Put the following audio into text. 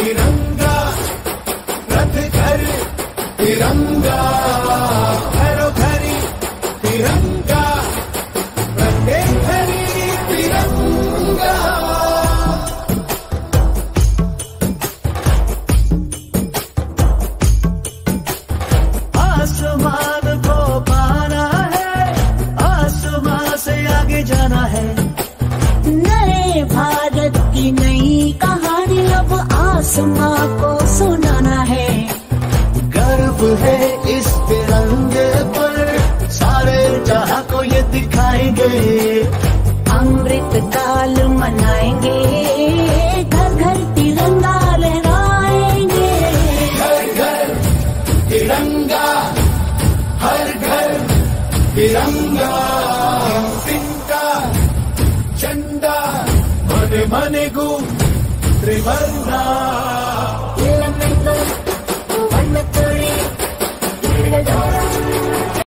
तिरंगा रथ घर तिरंगा घरो घरी तिरंगा प्रत्येक घरी तिरंगा। आसमान को पाना है, आसमान से आगे जाना है। नए भारत की नई कहानी अब आसमां को सुनाना है। गर्व है इस तिरंगे पर, सारे जहां को ये दिखाएंगे। अमृत काल मनाएंगे, घर घर तिरंगा लहराएंगे। घर घर तिरंगा, हर घर तिरंगा। तिनका झंडा मन मन गूंज त्रिवर्णा।